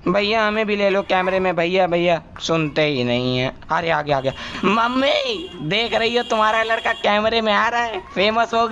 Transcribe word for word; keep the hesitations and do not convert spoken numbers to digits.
भैया हमें भी ले लो कैमरे में। भैया भैया सुनते ही नहीं है। अरे आ गया आ गया। मम्मी देख रही हो तुम्हारा लड़का कैमरे में आ रहा है, फेमस हो